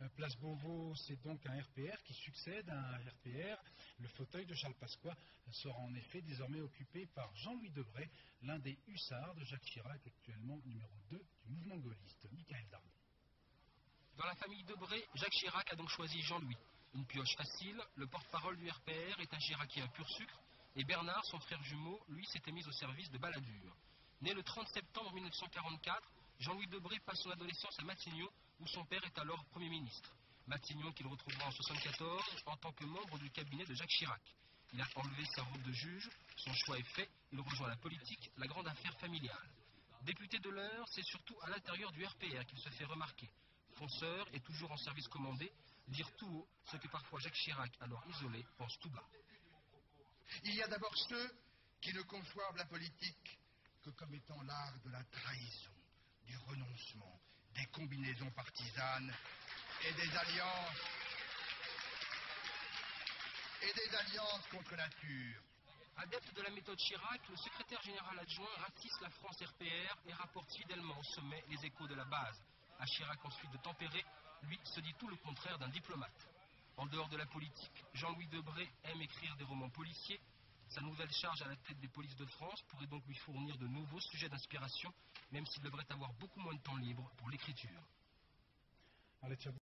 Place Beauvau, c'est donc un RPR qui succède à un RPR. Le fauteuil de Charles Pasqua sera en effet désormais occupé par Jean-Louis Debré, l'un des hussards de Jacques Chirac, actuellement numéro 2 du mouvement gaulliste. Michael Darmon. Dans la famille Debré, Jacques Chirac a donc choisi Jean-Louis. Une pioche facile, le porte-parole du RPR est un chiracien pur sucre, et Bernard, son frère jumeau, lui s'était mis au service de Balladur. Né le 30 septembre 1944, Jean-Louis Debré passe son adolescence à Matignon, où son père est alors Premier ministre. Matignon qu'il retrouvera en 1974 en tant que membre du cabinet de Jacques Chirac. Il a enlevé sa robe de juge, son choix est fait, il rejoint la politique, la grande affaire familiale. Député de l'heure, c'est surtout à l'intérieur du RPR qu'il se fait remarquer. Fonceur et toujours en service commandé, dire tout haut ce que parfois Jacques Chirac, alors isolé, pense tout bas. Il y a d'abord ceux qui ne conçoivent la politique que comme étant l'art de la trahison, du renoncement, des combinaisons partisanes et des alliances contre nature. Adepte de la méthode Chirac, le secrétaire général adjoint ratisse la France RPR et rapporte fidèlement au sommet les échos de la base. À Chirac ensuite de tempérer, lui se dit tout le contraire d'un diplomate. En dehors de la politique, Jean-Louis Debré aime écrire des romans policiers. Sa nouvelle charge à la tête des polices de France pourrait donc lui fournir de nouveaux sujets d'inspiration, même s'il devrait avoir beaucoup moins de temps libre pour l'écriture.